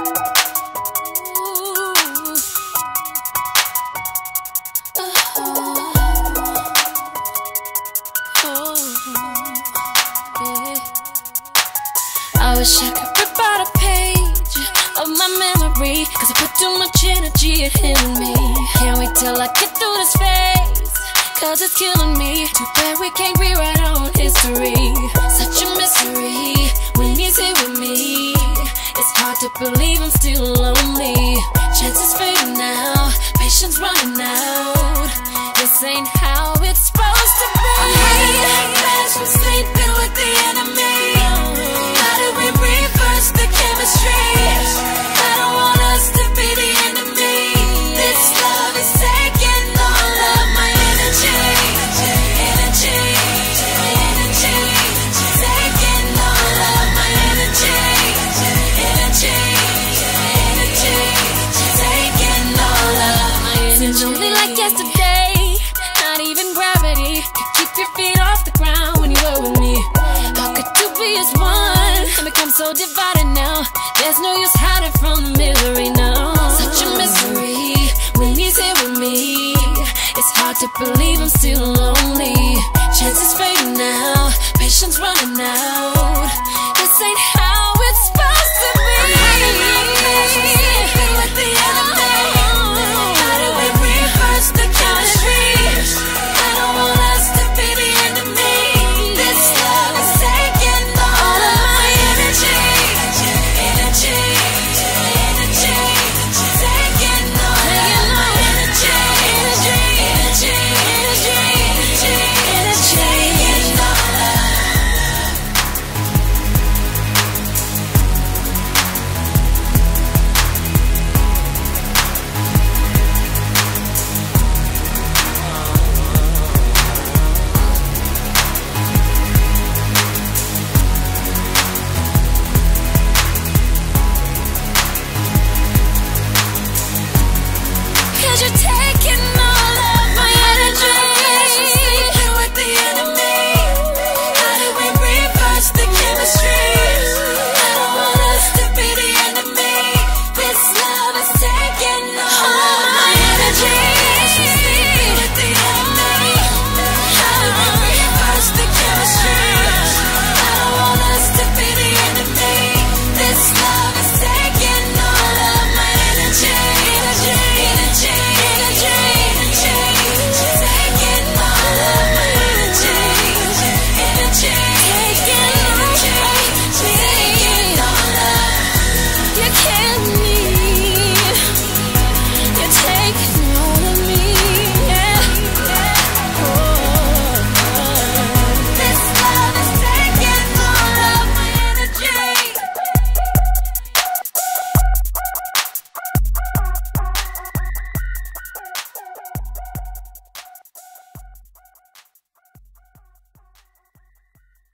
I wish I could rip out a page of my memory, cause I put too much energy in hitting me. Can't wait till I get through this phase, cause it's killing me. Too bad we can't rewrite our own history. Such a mystery when he's here with me. It's hard to believe I'm still lonely. Chances fading now, patience running out. This ain't how it's supposed to be. I'm having nightmares from sleeping with the enemy. How do we reverse the chemistry? I don't want us to be the enemy. This love is taking all of my energy. Energy, energy, taking all of my energy. Energy, energy, taking all of my energy. Seems only like yesterday, not even gravity could keep your feet off the ground when you were with me. How could two be as one and become so divided now? There's no use hiding from the misery now. Such a mystery when he's here with me. It's hard to believe I'm still lonely. Chances fading now, patience running out.